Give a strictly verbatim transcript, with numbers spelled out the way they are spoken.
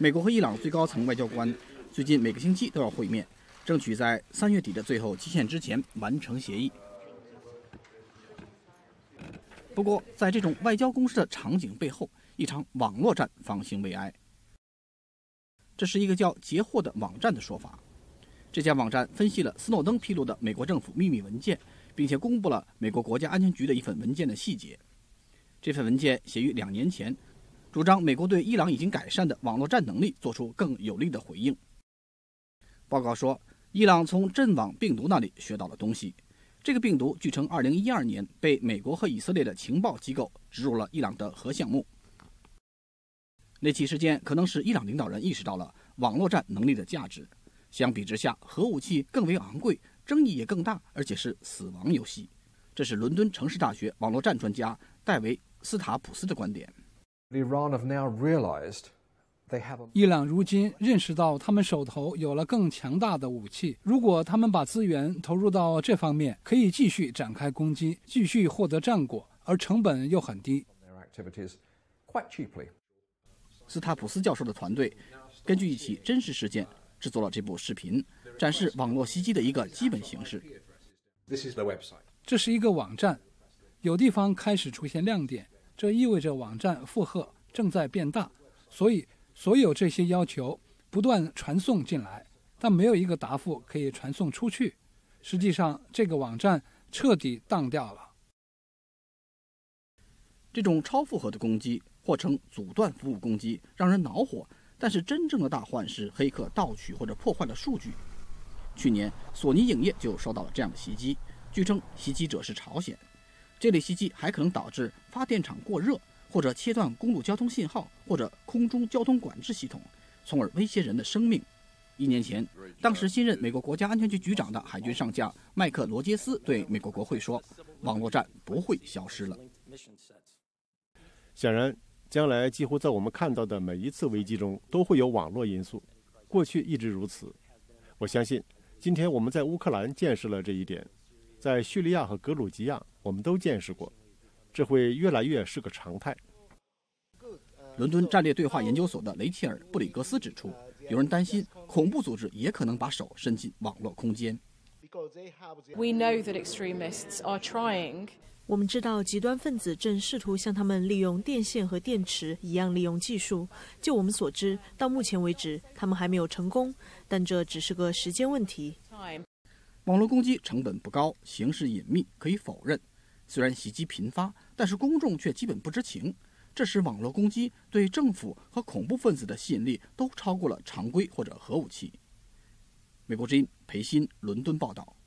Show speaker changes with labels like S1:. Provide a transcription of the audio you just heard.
S1: 美国和伊朗最高层外交官最近每个星期都要会面，争取在三月底的最后期限之前完成协议。不过，在这种外交攻势的场景背后，一场网络战方兴未艾。这是一个叫截获的网站的说法。这家网站分析了斯诺登披露的美国政府秘密文件，并且公布了美国国家安全局的一份文件的细节。这份文件写于两年前，主张美国对伊朗已经改善的网络战能力做出更有力的回应。报告说，伊朗从阵网病毒那里学到了东西。这个病毒据称二零一二年被美国和以色列的情报机构植入了伊朗的核项目。那起事件可能使伊朗领导人意识到了网络战能力的价值。相比之下，核武器更为昂贵，争议也更大，而且是死亡游戏。这是伦敦城市大学网络战专家戴维·斯塔普斯的观点。
S2: 伊朗如今认识到他们手头有了更强大的武器，如果他们把资源投入到这方面，可以继续展开攻击，继续获得战果，而成本又很低。
S1: 斯塔普斯教授的团队根据一起真实事件制作了这部视频，展示网络袭击的一个基本形式。
S2: 这是一个网站，有地方开始出现亮点，这意味着网站负荷正在变大，所以所有这些要求不断传送进来，但没有一个答复可以传送出去。实际上，这个网站彻底当掉了。
S1: 这种超负荷的攻击，或称阻断服务攻击，让人恼火。但是真正的大患是黑客盗取或者破坏了数据。去年，索尼影业就受到了这样的袭击，据称袭击者是朝鲜。这类袭击还可能导致发电厂过热，或者切断公路交通信号，或者空中交通管制系统，从而威胁人的生命。一年前，当时新任美国国家安全局局长的海军上将麦克罗杰斯对美国国会说：“网络战不会消失了。”
S3: 显然，将来几乎在我们看到的每一次危机中都会有网络因素，过去一直如此。我相信，今天我们在乌克兰见识了这一点，在叙利亚和格鲁吉亚我们都见识过，这会越来越是个常态。
S1: 伦敦战略对话研究所的雷切尔·布里格斯指出，有人担心恐怖组织也可能把手伸进网络空间。
S4: We know that extremists are trying
S5: 我们知道极端分子正试图像他们利用电线和电池一样利用技术。就我们所知，到目前为止，他们还没有成功，但这只是个时间问题。
S1: 网络攻击成本不高，形式隐秘，可以否认。虽然袭击频发，但是公众却基本不知情。这使网络攻击对政府和恐怖分子的吸引力都超过了常规或者核武器。美国之音裴鑫伦敦报道。